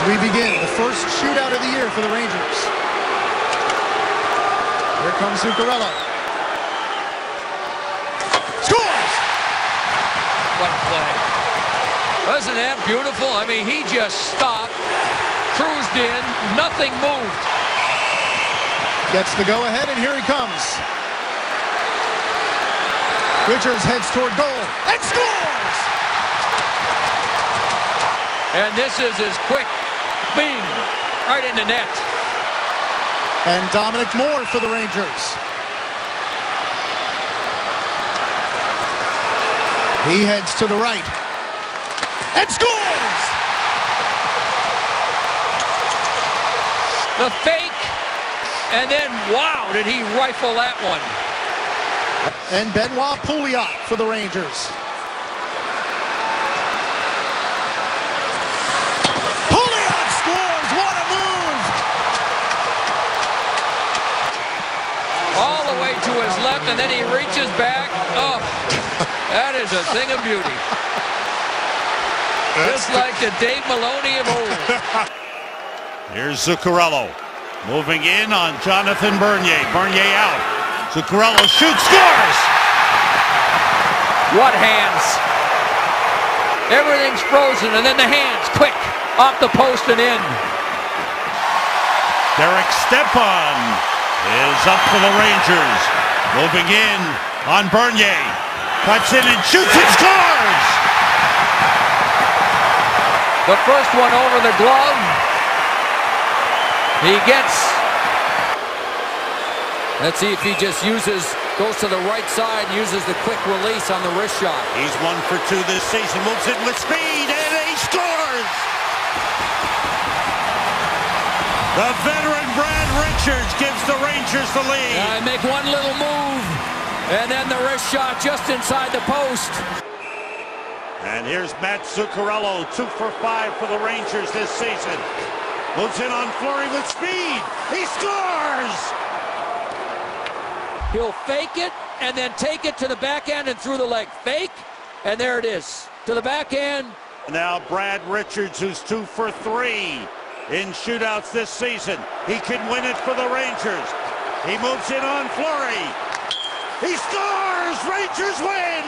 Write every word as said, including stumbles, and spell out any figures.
we begin the first shootout of the year for the Rangers. Here comes Zuccarello. Scores! What a play. Wasn't that beautiful? I mean, he just stopped, cruised in, nothing moved. Gets the go-ahead, and here he comes. Richards heads toward goal and scores! And this is his quick beam right in the net. And Dominic Moore for the Rangers. He heads to the right and scores! The fake, and then wow, did he rifle that one. And Benoit Pouliot for the Rangers. Pouliot scores! What a move! All the way to his left, and then he reaches back. Oh, that is a thing of beauty. Just like the Dave Maloney of old. Here's Zuccarello moving in on Jonathan Bernier. Bernier out. Zuccarello shoots, scores! What hands? Everything's frozen, and then the hands, quick, off the post and in. Derek Stepan is up for the Rangers. Moving in on Bernier. Cuts in and shoots and scores! The first one over the glove. He gets... Let's see if he just uses, goes to the right side, uses the quick release on the wrist shot. He's one for two this season, moves it with speed, and he scores! The veteran Brad Richards gives the Rangers the lead. Uh, make one little move, and then the wrist shot just inside the post. And here's Matt Zuccarello, two for five for the Rangers this season. Moves in on Fleury with speed. He scores! He'll fake it and then take it to the backhand and through the leg. Fake, and there it is. To the backhand. Now Brad Richards, who's two for three in shootouts this season. He can win it for the Rangers. He moves in on Fleury. He scores! Rangers win!